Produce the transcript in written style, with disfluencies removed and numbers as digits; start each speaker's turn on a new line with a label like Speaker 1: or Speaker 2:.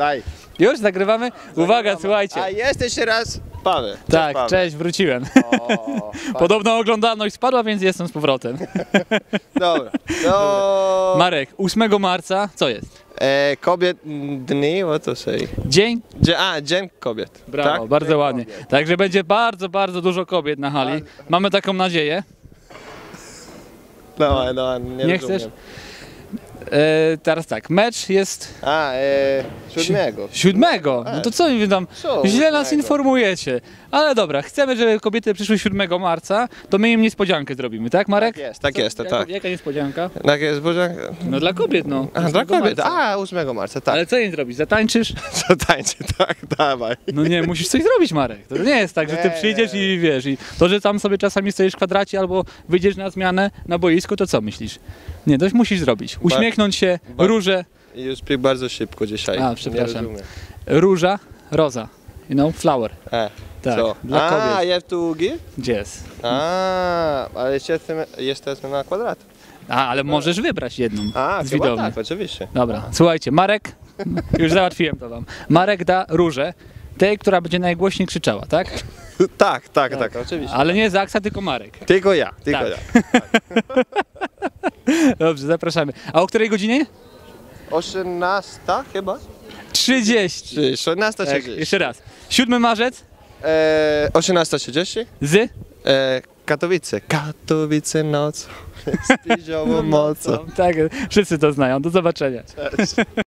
Speaker 1: Daj.
Speaker 2: Już nagrywamy? Uwaga, słuchajcie.
Speaker 1: A jest jeszcze raz Paweł.
Speaker 2: Tak,
Speaker 1: Paweł.
Speaker 2: cześć, wróciłem.
Speaker 1: O,
Speaker 2: Podobno oglądalność spadła, więc jestem z powrotem.
Speaker 1: dobra. No.
Speaker 2: Marek, 8 marca, co jest?
Speaker 1: Kobiet dni, what to say?
Speaker 2: Dzień?
Speaker 1: Dzień kobiet.
Speaker 2: Brawo,
Speaker 1: tak?
Speaker 2: bardzo
Speaker 1: Dzień
Speaker 2: ładnie.
Speaker 1: kobiet.
Speaker 2: Także będzie bardzo, bardzo dużo kobiet na hali. Mamy taką nadzieję.
Speaker 1: No, nie
Speaker 2: chcesz?
Speaker 1: rozumiem.
Speaker 2: Teraz tak, mecz jest
Speaker 1: 7.
Speaker 2: 7. No to co mi tam?
Speaker 1: Co,
Speaker 2: Źle nas
Speaker 1: 7?
Speaker 2: informujecie. Ale dobra, chcemy, żeby kobiety przyszły 7 marca, to my im niespodziankę zrobimy, tak Marek?
Speaker 1: Tak jest, tak.
Speaker 2: Jaka niespodzianka?
Speaker 1: Tak jest, Boże.
Speaker 2: No dla kobiet, no.
Speaker 1: A, dla
Speaker 2: 8
Speaker 1: kobiet.
Speaker 2: marca.
Speaker 1: 8 marca, tak.
Speaker 2: Ale co im zrobić? Zatańczysz?
Speaker 1: Co tańczy, tak, dawaj.
Speaker 2: No nie, musisz coś zrobić, Marek. To nie jest tak, że ty
Speaker 1: Nie,
Speaker 2: przyjdziesz
Speaker 1: nie.
Speaker 2: i wiesz, i to, że tam sobie czasami stoisz w kwadracie albo wyjdziesz na zmianę na boisku, to co myślisz? Nie, coś musisz zrobić. Uśmiechnąć się, róże,
Speaker 1: I już pił bardzo szybko dzisiaj.
Speaker 2: A, przepraszam.
Speaker 1: Nie rozumiem.
Speaker 2: róża, roza. You know, flower. Tak,
Speaker 1: Co?
Speaker 2: dla kobiet.
Speaker 1: you have to give?
Speaker 2: Yes.
Speaker 1: Ale jesteśmy na kwadrat.
Speaker 2: Ale możesz wybrać jedną z
Speaker 1: Chyba
Speaker 2: widowni.
Speaker 1: tak, oczywiście.
Speaker 2: Dobra, słuchajcie, Marek, już załatwiłem to wam. Marek da różę, tej, która będzie najgłośniej krzyczała, tak?
Speaker 1: Tak, oczywiście.
Speaker 2: Ale nie Zaksa, tylko Marek.
Speaker 1: Tylko ja.
Speaker 2: Tak. Dobrze, zapraszamy. A o której godzinie?
Speaker 1: 18 chyba?
Speaker 2: 30.
Speaker 1: 18.30.
Speaker 2: Tak, jeszcze raz. 7 marzec
Speaker 1: 18.30?
Speaker 2: z
Speaker 1: Katowice noc. Z piziową mocą.
Speaker 2: Tak, wszyscy to znają. Do zobaczenia.
Speaker 1: Cześć.